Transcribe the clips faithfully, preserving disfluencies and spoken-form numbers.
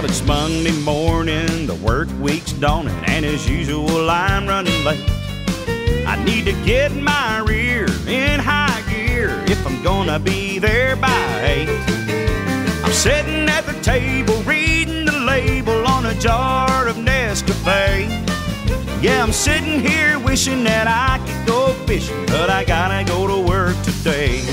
Well, it's Monday morning, the work week's dawning, and as usual, I'm running late. I need to get my rear in high gear if I'm gonna be there by eight. I'm sitting at the table reading the label on a jar of Nescafe. Yeah, I'm sitting here wishing that I could go fishing, but I gotta go to work today.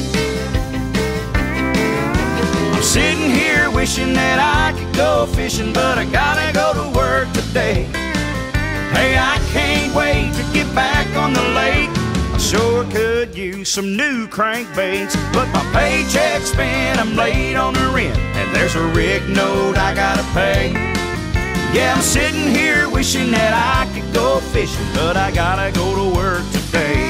I'm sitting here wishing that I could go fishing, but I gotta go to work today. Hey, I can't wait to get back on the lake. I sure could use some new crankbaits, but my paycheck's spent, I'm late on the rent, and there's a rig note I gotta pay. Yeah, I'm sitting here wishing that I could go fishing, but I gotta go to work today.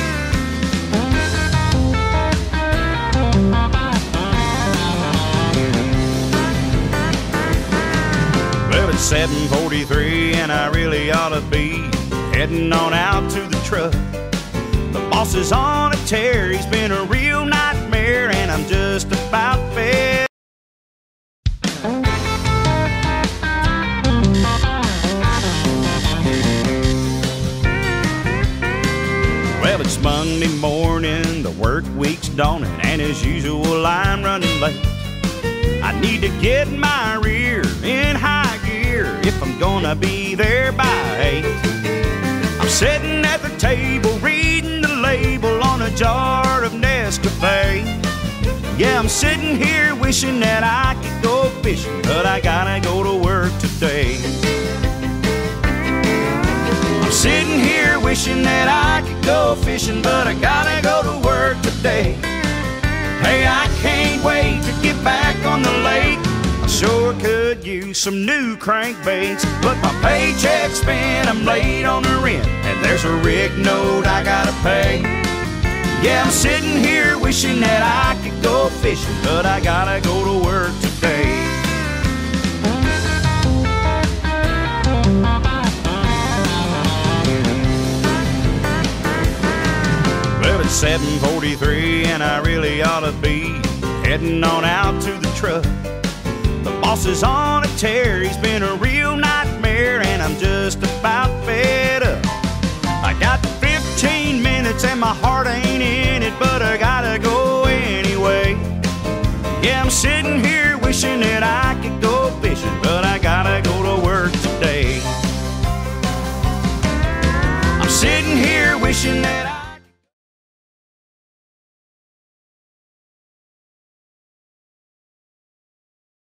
Well, it's seven forty-three and I really ought to be heading on out to the truck. The boss is on a tear, he's been a real nightmare, and I'm just about fed. Well, it's Monday morning, the work week's dawning, and as usual, I'm running late. I need to get my rear in high gear if I'm gonna be there by eight. I'm sitting at the table reading the label on a jar of Nescafe. Yeah, I'm sitting here wishing that I could go fishing, but I gotta go to work today. I'm sitting here wishing that I could go fishing, but I gotta go to work today. Hey, I can't wait to get back on the lake. I sure could use some new crankbaits, but my paycheck's spent, I'm late on the rent, and there's a rig note I gotta pay. Yeah, I'm sitting here wishing that I could go fishing, but I gotta go to work today. Well, it's seven forty-three and I really ought to be heading on out to the truck. The boss is on a tear, he's been a real nightmare, and I'm just about fed up. I got fifteen minutes and my heart ain't in it, but I gotta go anyway. Yeah, I'm sitting here wishing that I could go fishing, but I gotta go to work today. I'm sitting here wishing that I